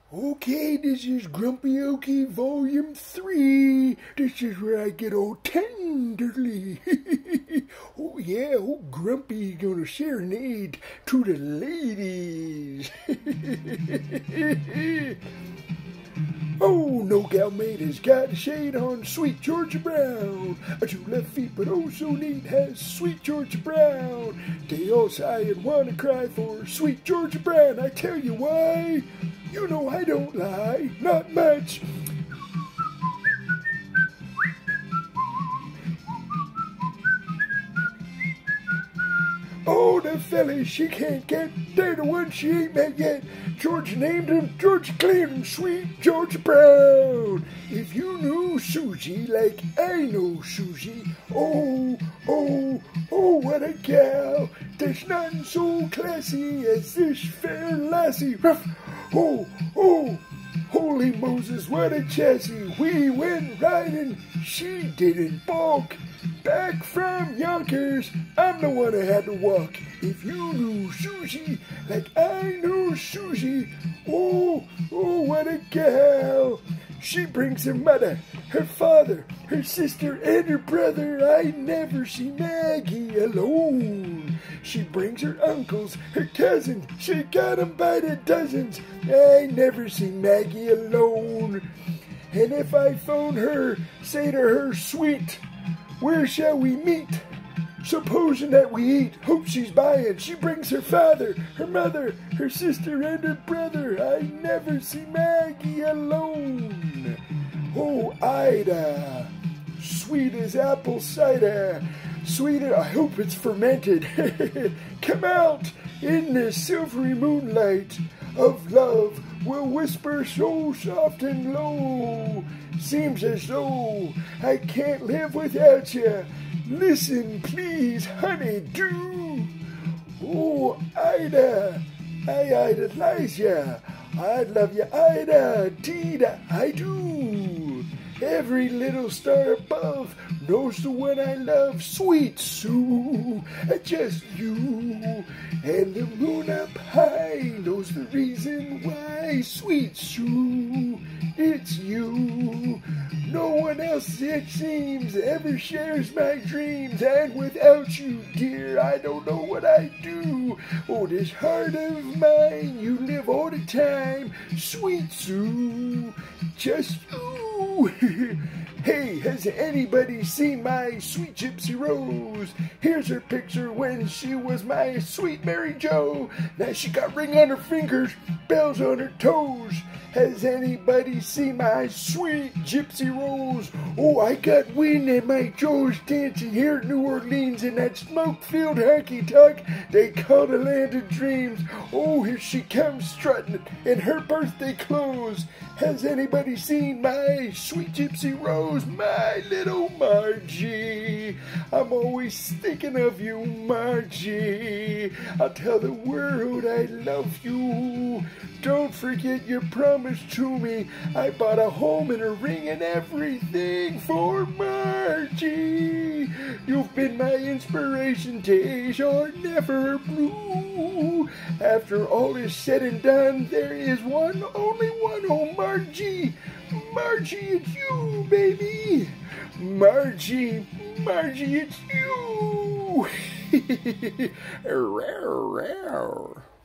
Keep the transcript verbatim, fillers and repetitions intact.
Okay, this is Grumpy Okie Volume three. This is where I get all tenderly. Oh yeah, old Grumpy gonna serenade to the ladies. Oh, No Gal Maida's got a shade on Sweet Georgia Brown. A two left feet, but oh so neat has Sweet Georgia Brown. They all sigh and wanna cry for Sweet Georgia Brown. I tell you why. You know I don't lie, not much. Oh, the fellas she can't get, they're the ones she ain't met yet. George named him, George claimed him, Sweet Georgia Brown. If you knew Susie like I know Susie, oh, oh, oh, what a gal. There's nothing so classy as this fair lassie. Ruff, oh, oh, holy Moses, what a chassis. We went riding, she didn't balk. Back from Yonkers, I'm the one that had to walk. If you knew Susie like I knew Susie, oh, oh, what a gal. She brings her mother, her father, her sister, and her brother. I never see Maggie alone. She brings her uncles, her cousins. She got 'em by the dozens. I never see Maggie alone. And if I phone her, say to her, sweet, where shall we meet? Supposing that we eat, hope she's buying. She brings her father, her mother, her sister, and her brother. I never see Maggie alone. Oh, Ida, sweet as apple cider. Sweeter, I hope it's fermented. Come out in the silvery moonlight of love. Will whisper so soft and low. Seems as though I can't live without you. Listen, please, honey, do. Oh, Ida, I idolize ya. I love you, Ida, deed I do. Every little star above knows the one I love, sweet Sue, just you. And the moon up high knows the reason why, sweet Sue, it's you. No one else, it seems, ever shares my dreams, and without you, dear, I don't know what I'd do. Oh, this heart of mine, you live all the time, sweet Sue, just you. Hey, has anybody seen my sweet Gypsy Rose? Here's her picture when she was my sweet Mary Jo. Now she got ring on her fingers, bells on her toes. Has anybody seen my sweet Gypsy Rose? Oh, I got wind and my Joe's dancing here at New Orleans in that smoke-filled honky-tonk they call the land of dreams. Oh, here she comes strutting in her birthday clothes. Has anybody seen my sweet Gypsy Rose? My little Margie. I'm always thinking of you, Margie. I'll tell the world I love you. Don't forget your promise to me. I bought a home and a ring and everything for Margie. You've been my inspiration, days are never blue. After all is said and done, there is one, only one, oh Margie. Margie, it's you, baby. Margie, Margie, it's you. Rawr, rawr.